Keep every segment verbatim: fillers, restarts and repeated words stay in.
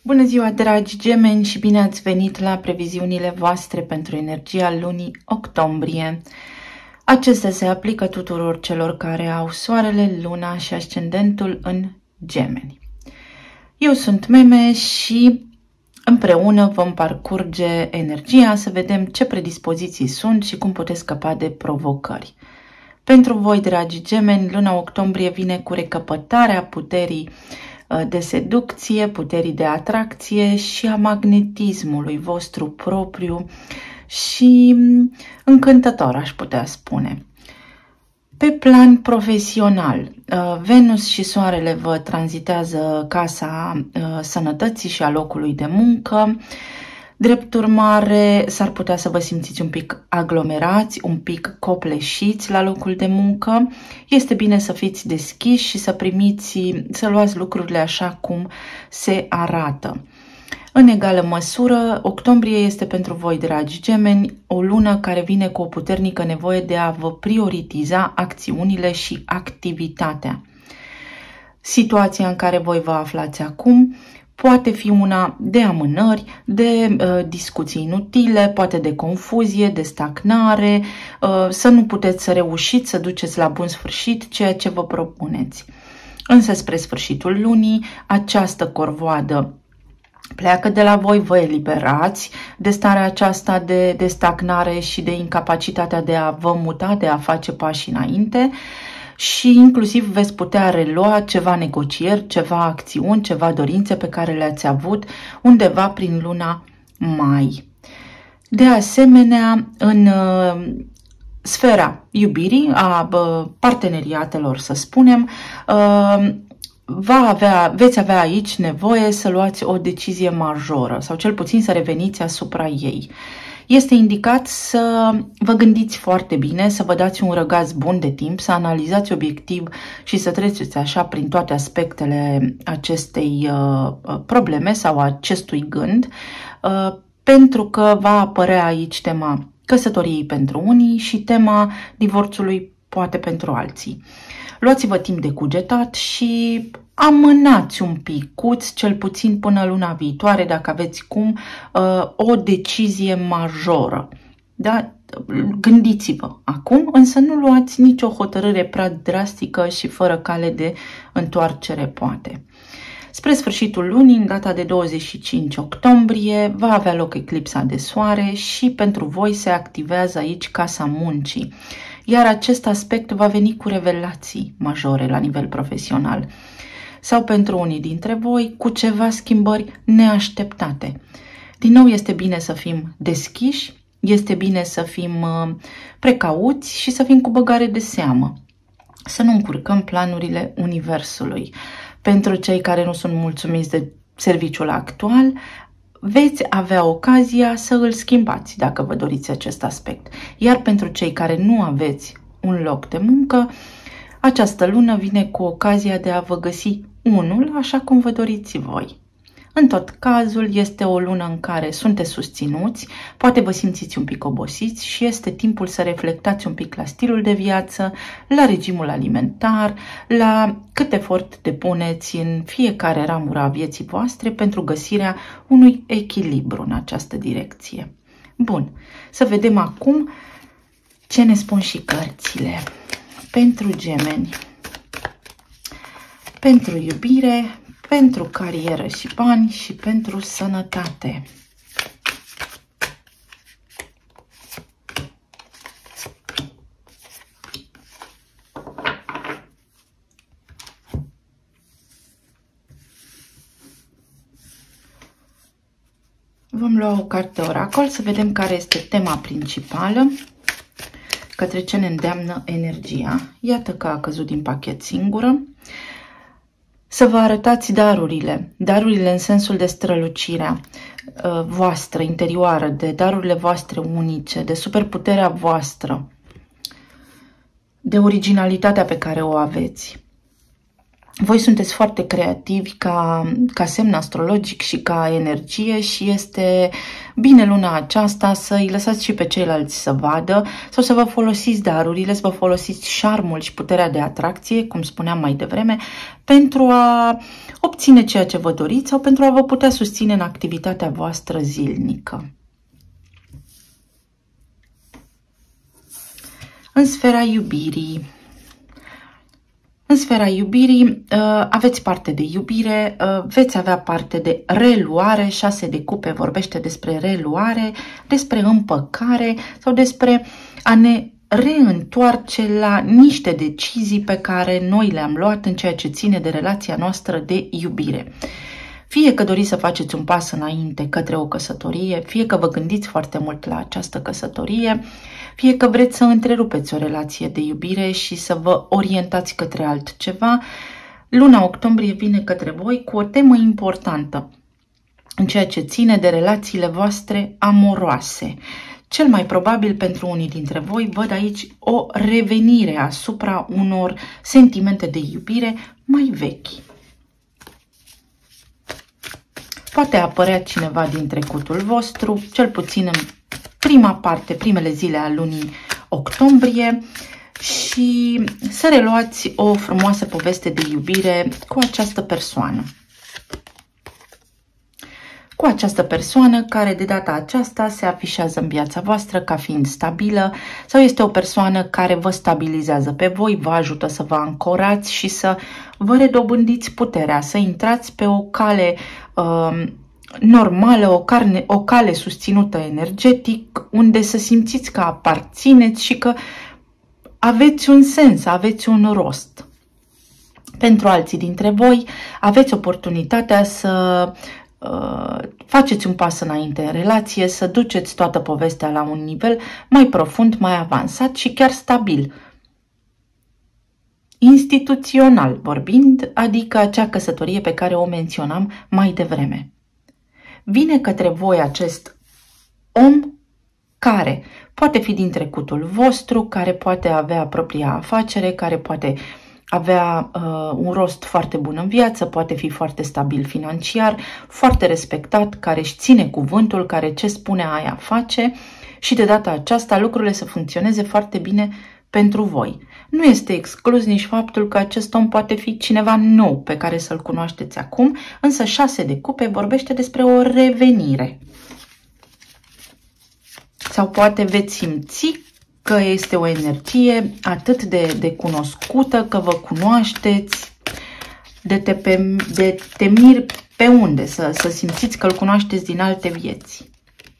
Bună ziua, dragi gemeni, și bine ați venit la previziunile voastre pentru energia lunii octombrie. Acestea se aplică tuturor celor care au soarele, luna și ascendentul în gemeni. Eu sunt Meme și împreună vom parcurge energia să vedem ce predispoziții sunt și cum puteți scăpa de provocări. Pentru voi, dragi gemeni, luna octombrie vine cu recăpătarea puterii de seducție, puterii de atracție și a magnetismului vostru propriu și încântător, aș putea spune. Pe plan profesional, Venus și Soarele vă tranzitează casa sănătății și a locului de muncă. Drept urmare, s-ar putea să vă simțiți un pic aglomerați, un pic copleșiți la locul de muncă. Este bine să fiți deschiși și să primiți, să luați lucrurile așa cum se arată. În egală măsură, octombrie este pentru voi, dragi gemeni, o lună care vine cu o puternică nevoie de a vă prioritiza acțiunile și activitatea. Situația în care voi vă aflați acum poate fi una de amânări, de uh, discuții inutile, poate de confuzie, de stagnare, uh, să nu puteți să reușiți să duceți la bun sfârșit ceea ce vă propuneți. Însă spre sfârșitul lunii, această corvoadă pleacă de la voi, vă eliberați de starea aceasta de, de stagnare și de incapacitatea de a vă muta, de a face pași înainte, și inclusiv veți putea relua ceva negocieri, ceva acțiuni, ceva dorințe pe care le-ați avut undeva prin luna mai. De asemenea, în uh, sfera iubirii, a uh, parteneriatelor, să spunem, uh, va avea, veți avea aici nevoie să luați o decizie majoră sau cel puțin să reveniți asupra ei. Este indicat să vă gândiți foarte bine, să vă dați un răgaz bun de timp, să analizați obiectiv și să treceți așa prin toate aspectele acestei uh, probleme sau acestui gând, uh, pentru că va apărea aici tema căsătoriei pentru unii și tema divorțului poate pentru alții. Luați-vă timp de cugetat și amânați un picuț, cel puțin până luna viitoare, dacă aveți cum, o decizie majoră. Da? Gândiți-vă acum, însă nu luați nicio hotărâre prea drastică și fără cale de întoarcere, poate. Spre sfârșitul lunii, în data de douăzeci și cinci octombrie, va avea loc eclipsa de soare și pentru voi se activează aici casa muncii. Iar acest aspect va veni cu revelații majore la nivel profesional. Sau pentru unii dintre voi cu ceva schimbări neașteptate. Din nou, este bine să fim deschiși, este bine să fim precauți și să fim cu băgare de seamă. Să nu încurcăm planurile universului. Pentru cei care nu sunt mulțumiți de serviciul actual, veți avea ocazia să îl schimbați dacă vă doriți acest aspect. Iar pentru cei care nu aveți un loc de muncă, această lună vine cu ocazia de a vă găsi unul așa cum vă doriți voi. În tot cazul, este o lună în care sunteți susținuți, poate vă simțiți un pic obosiți și este timpul să reflectați un pic la stilul de viață, la regimul alimentar, la cât efort depuneți în fiecare ramură a vieții voastre pentru găsirea unui echilibru în această direcție. Bun, să vedem acum ce ne spun și cărțile. Pentru gemeni, pentru iubire, pentru carieră și bani și pentru sănătate. Vom lua o carte oracol să vedem care este tema principală, către ce ne îndeamnă energia. Iată că a căzut din pachet singură. Să vă arătați darurile, darurile în sensul de strălucirea uh, voastră interioară, de darurile voastre unice, de superputerea voastră, de originalitatea pe care o aveți. Voi sunteți foarte creativi ca, ca semn astrologic și ca energie și este bine luna aceasta să îi lăsați și pe ceilalți să vadă sau să vă folosiți darurile, să vă folosiți șarmul și puterea de atracție, cum spuneam mai devreme, pentru a obține ceea ce vă doriți sau pentru a vă putea susține în activitatea voastră zilnică. În sfera iubirii. În sfera iubirii aveți parte de iubire, veți avea parte de reluare, șase de cupe vorbește despre reluare, despre împăcare sau despre a ne reîntoarce la niște decizii pe care noi le-am luat în ceea ce ține de relația noastră de iubire. Fie că doriți să faceți un pas înainte către o căsătorie, fie că vă gândiți foarte mult la această căsătorie, fie că vreți să întrerupeți o relație de iubire și să vă orientați către altceva, luna octombrie vine către voi cu o temă importantă în ceea ce ține de relațiile voastre amoroase. Cel mai probabil pentru unii dintre voi văd aici o revenire asupra unor sentimente de iubire mai vechi. Poate apărea cineva din trecutul vostru, cel puțin în prima parte, primele zile a lunii octombrie, și să reluați o frumoasă poveste de iubire cu această persoană. Cu această persoană care de data aceasta se afișează în viața voastră ca fiind stabilă sau este o persoană care vă stabilizează pe voi, vă ajută să vă ancorați și să vă redobândiți puterea, să intrați pe o cale uh, normală, o, carne, o cale susținută energetic, unde să simțiți că aparțineți și că aveți un sens, aveți un rost. Pentru alții dintre voi aveți oportunitatea să uh, faceți un pas înainte în relație, să duceți toată povestea la un nivel mai profund, mai avansat și chiar stabil. Instituțional vorbind, adică acea căsătorie pe care o menționam mai devreme. Vine către voi acest om care poate fi din trecutul vostru, care poate avea propria afacere, care poate avea uh, un rost foarte bun în viață, poate fi foarte stabil financiar, foarte respectat, care își ține cuvântul, care ce spune aia face și de data aceasta lucrurile să funcționeze foarte bine pentru voi. Nu este exclus nici faptul că acest om poate fi cineva nou pe care să-l cunoașteți acum, însă șase de cupe vorbește despre o revenire. Sau poate veți simți că este o energie atât de, de cunoscută, că vă cunoașteți, de te, pe, de te miri pe unde, să, să simțiți că îl cunoașteți din alte vieți.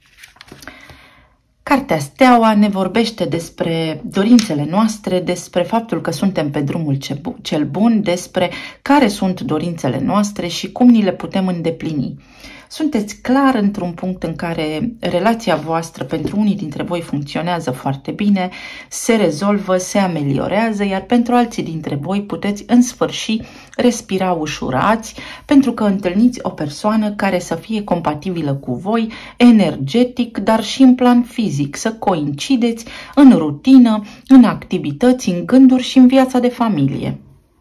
Cartea Steaua ne vorbește despre dorințele noastre, despre faptul că suntem pe drumul cel bun, despre care sunt dorințele noastre și cum ni le putem îndeplini. Sunteți clar într-un punct în care relația voastră pentru unii dintre voi funcționează foarte bine, se rezolvă, se ameliorează, iar pentru alții dintre voi puteți în sfârșit respira ușurați pentru că întâlniți o persoană care să fie compatibilă cu voi, energetic, dar și în plan fizic, să coincideți în rutină, în activități, în gânduri și în viața de familie.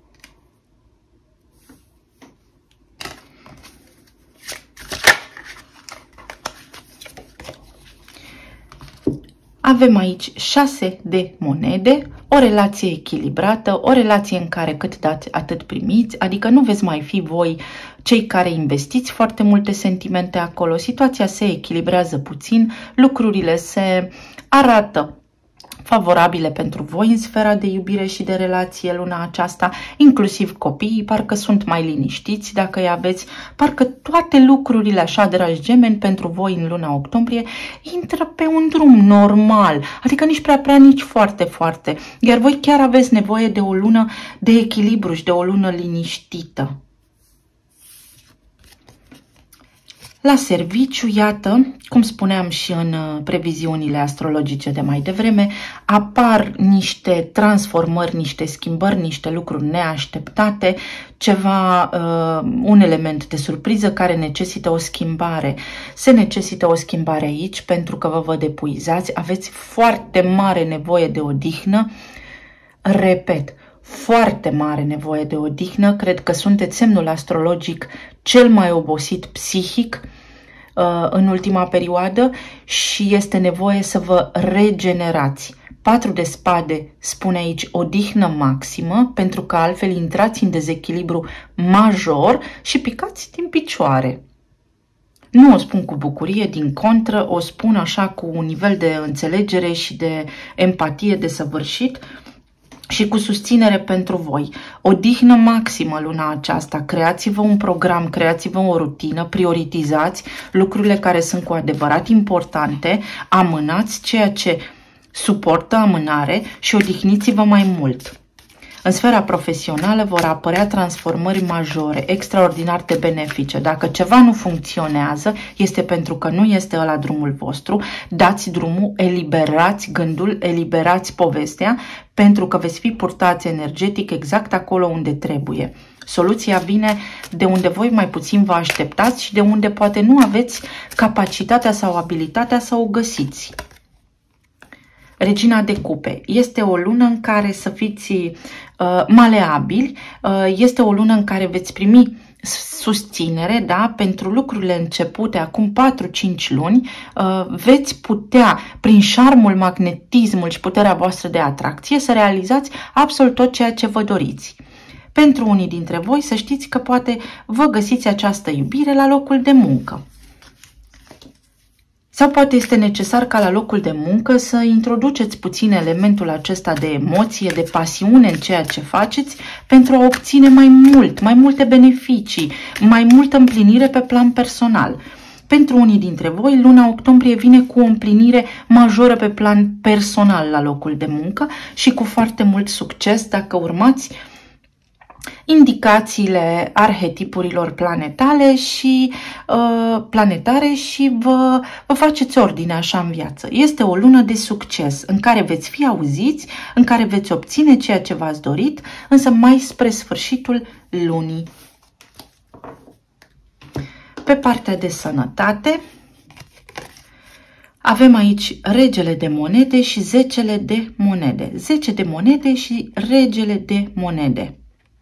Avem aici șase de monede, o relație echilibrată, o relație în care cât dați, atât primiți, adică nu veți mai fi voi cei care investiți foarte multe sentimente acolo, situația se echilibrează puțin, lucrurile se arată favorabile pentru voi în sfera de iubire și de relație luna aceasta, inclusiv copiii, parcă sunt mai liniștiți dacă îi aveți, parcă toate lucrurile așa, dragi gemeni, pentru voi în luna octombrie intră pe un drum normal, adică nici prea prea, nici foarte foarte, iar voi chiar aveți nevoie de o lună de echilibru și de o lună liniștită. La serviciu, iată, cum spuneam și în previziunile astrologice de mai devreme, apar niște transformări, niște schimbări, niște lucruri neașteptate, ceva, uh, un element de surpriză care necesită o schimbare. Se necesită o schimbare aici pentru că vă văd epuizați, aveți foarte mare nevoie de odihnă, repet, foarte mare nevoie de odihnă. Cred că sunteți semnul astrologic cel mai obosit psihic uh, în ultima perioadă și este nevoie să vă regenerați. Patru de spade spune aici odihnă maximă, pentru că altfel intrați în dezechilibru major și picați din picioare. Nu o spun cu bucurie, din contră, o spun așa cu un nivel de înțelegere și de empatie desăvârșit și cu susținere pentru voi. Odihnă maximă luna aceasta, creați-vă un program, creați-vă o rutină, prioritizați lucrurile care sunt cu adevărat importante, amânați ceea ce suportă amânare și odihniți-vă mai mult. În sfera profesională vor apărea transformări majore, extraordinar de benefice. Dacă ceva nu funcționează, este pentru că nu este ăla drumul vostru. Dați drumul, eliberați gândul, eliberați povestea, pentru că veți fi purtați energetic exact acolo unde trebuie. Soluția vine de unde voi mai puțin vă așteptați și de unde poate nu aveți capacitatea sau abilitatea să o găsiți. Regina de cupe. Este o lună în care să fiți uh, maleabili, uh, este o lună în care veți primi susținere, da, pentru lucrurile începute acum patru cinci luni, uh, veți putea, prin șarmul, magnetismul și puterea voastră de atracție, să realizați absolut tot ceea ce vă doriți. Pentru unii dintre voi să știți că poate vă găsiți această iubire la locul de muncă. Sau poate este necesar ca la locul de muncă să introduceți puțin elementul acesta de emoție, de pasiune în ceea ce faceți pentru a obține mai mult, mai multe beneficii, mai multă împlinire pe plan personal. Pentru unii dintre voi, luna octombrie vine cu o împlinire majoră pe plan personal la locul de muncă și cu foarte mult succes dacă urmați indicațiile arhetipurilor planetare și, uh, planetare și vă, vă faceți ordine așa în viață. Este o lună de succes în care veți fi auziți, în care veți obține ceea ce v-ați dorit, însă mai spre sfârșitul lunii. Pe partea de sănătate avem aici regele de monede și zecele de monede. zece de monede și regele de monede.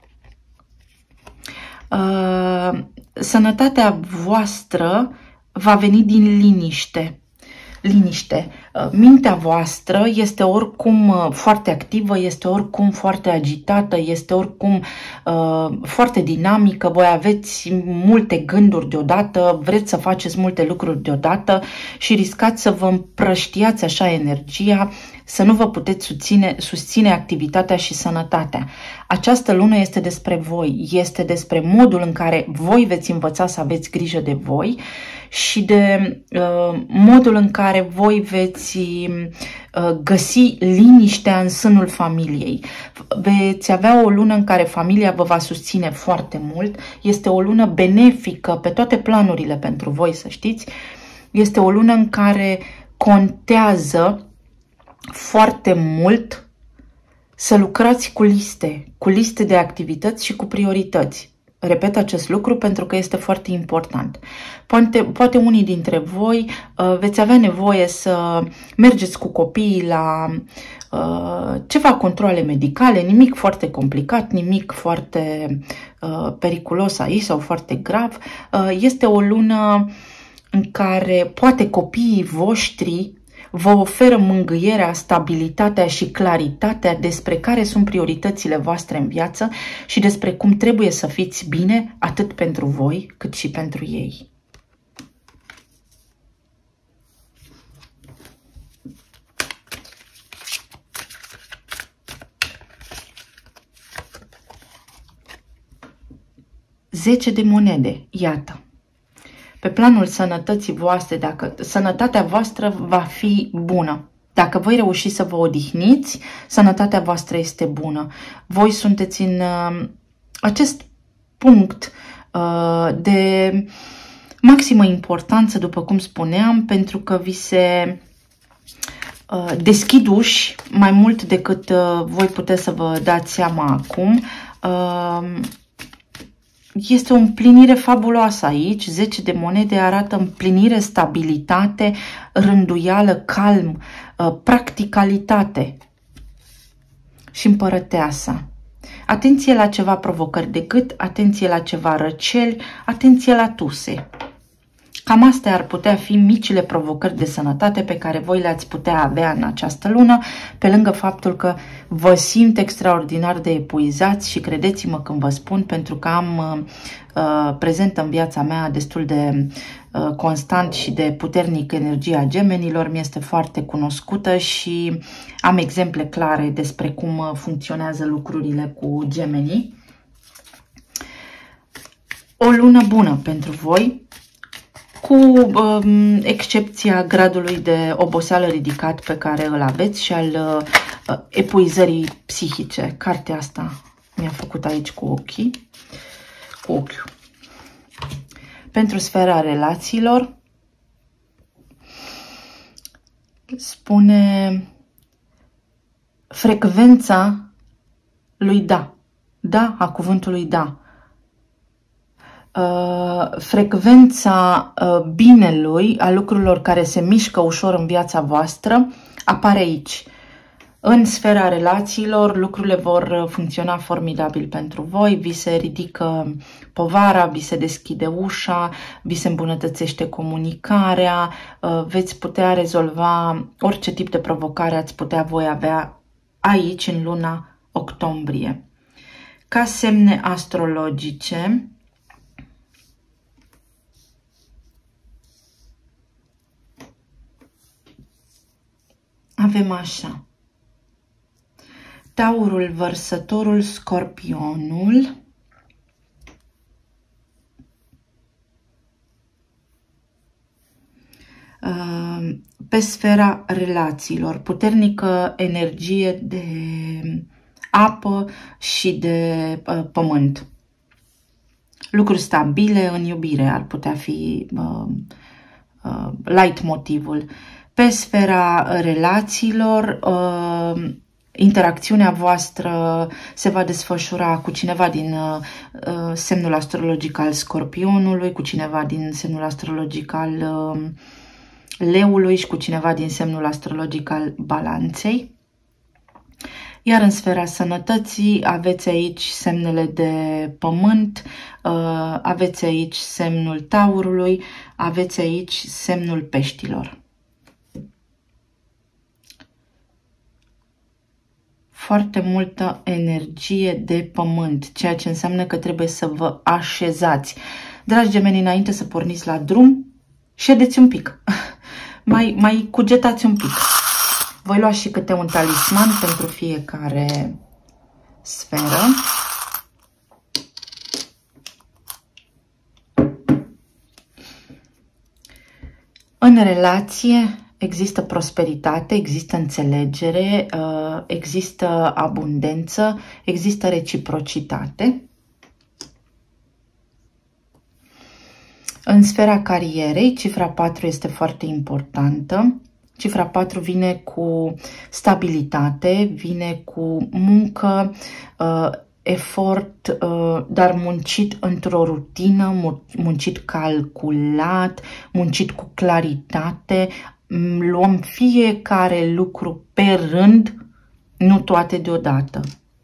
Uh, sănătatea voastră va veni din liniște. Liniște. Uh, mintea voastră este oricum uh, foarte activă, este oricum foarte agitată, este oricum uh, foarte dinamică, voi aveți multe gânduri deodată, vreți să faceți multe lucruri deodată și riscați să vă împrăștiați așa energia, să nu vă puteți susține, susține activitatea și sănătatea. Această lună este despre voi, este despre modul în care voi veți învăța să aveți grijă de voi și de uh, modul în care voi veți uh, găsi liniștea în sânul familiei. Veți avea o lună în care familia vă va susține foarte mult. Este o lună benefică pe toate planurile pentru voi, să știți. Este o lună în care contează foarte mult să lucrați cu liste, cu liste de activități și cu priorități. Repet acest lucru pentru că este foarte important. Poate, poate unii dintre voi uh, veți avea nevoie să mergeți cu copiii la uh, ceva controale medicale, nimic foarte complicat, nimic foarte uh, periculos aici sau foarte grav. Uh, este o lună în care poate copiii voștri vă oferă mângâierea, stabilitatea și claritatea despre care sunt prioritățile voastre în viață și despre cum trebuie să fiți bine atât pentru voi cât și pentru ei. zece de monede, iată. Pe planul sănătății voastre, dacă sănătatea voastră va fi bună, dacă voi reușiți să vă odihniți, sănătatea voastră este bună. Voi sunteți în uh, acest punct uh, de maximă importanță, după cum spuneam, pentru că vi se uh, deschid uși mai mult decât uh, voi puteți să vă dați seama acum. Uh, Este o împlinire fabuloasă aici. zece de monede arată împlinire, stabilitate, rânduială, calm, practicalitate și împărăteasa. Atenție la ceva provocări de gât, atenție la ceva răceli, atenție la tuse. Cam astea ar putea fi micile provocări de sănătate pe care voi le-ați putea avea în această lună, pe lângă faptul că vă simt extraordinar de epuizați și credeți-mă când vă spun, pentru că am uh, prezent în viața mea destul de uh, constant și de puternic energia gemenilor, mi-este foarte cunoscută și am exemple clare despre cum funcționează lucrurile cu gemenii. O lună bună pentru voi, cu um, excepția gradului de oboseală ridicat pe care îl aveți și al uh, epuizării psihice. Cartea asta mi-a făcut aici cu ochii, cu ochiul. Pentru sfera relațiilor, spune frecvența lui da. Da, a cuvântului da. Uh, frecvența uh, binelui, a lucrurilor care se mișcă ușor în viața voastră, apare aici. În sfera relațiilor, lucrurile vor funcționa formidabil pentru voi, vi se ridică povara, vi se deschide ușa, vi se îmbunătățește comunicarea, uh, veți putea rezolva orice tip de provocare ați putea voi avea aici, în luna octombrie. Ca semne astrologice, avem așa: Taurul, Vărsătorul, Scorpionul, pe sfera relațiilor, puternică energie de apă și de pământ. Lucruri stabile în iubire ar putea fi uh, uh, light motivul. Pe sfera relațiilor, uh, interacțiunea voastră se va desfășura cu cineva din uh, semnul astrologic al Scorpionului, cu cineva din semnul astrologic al uh, Leului și cu cineva din semnul astrologic al Balanței. Iar în sfera sănătății aveți aici semnele de pământ, uh, aveți aici semnul Taurului, aveți aici semnul Peștilor. Foarte multă energie de pământ, ceea ce înseamnă că trebuie să vă așezați. Dragi gemeni, înainte să porniți la drum, ședeți un pic, mai, mai cugetați un pic. Voi lua și câte un talisman pentru fiecare sferă. În relație există prosperitate, există înțelegere, există abundență, există reciprocitate. În sfera carierei, cifra patru este foarte importantă. Cifra patru vine cu stabilitate, vine cu muncă, uh, efort, uh, dar muncit într-o rutină, muncit calculat, muncit cu claritate. Luăm fiecare lucru pe rând, nu toate deodată.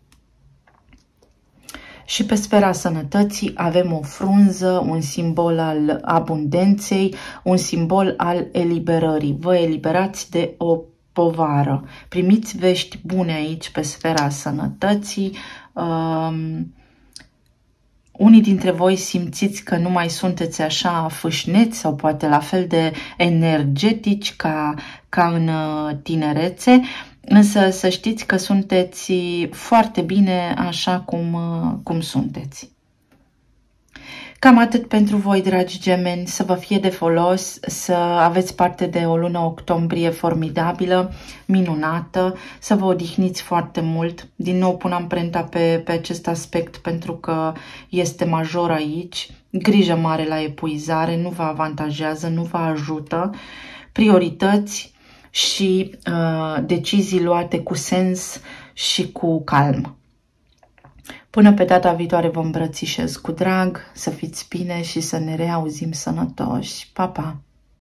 Și pe sfera sănătății avem o frunză, un simbol al abundenței, un simbol al eliberării. Vă eliberați de o povară. Primiți vești bune aici pe sfera sănătății. Um, unii dintre voi simțiți că nu mai sunteți așa fâșneți sau poate la fel de energetici ca, ca în tinerețe. Însă să știți că sunteți foarte bine așa cum, cum sunteți. Cam atât pentru voi, dragi gemeni, să vă fie de folos, să aveți parte de o lună octombrie formidabilă, minunată, să vă odihniți foarte mult. Din nou pun amprenta pe, pe acest aspect pentru că este major aici. Grijă mare la epuizare, nu vă avantajează, nu vă ajută. Priorități și uh, decizii luate cu sens și cu calm. Până pe data viitoare vă îmbrățișez cu drag, să fiți bine și să ne reauzim sănătoși. Pa, pa!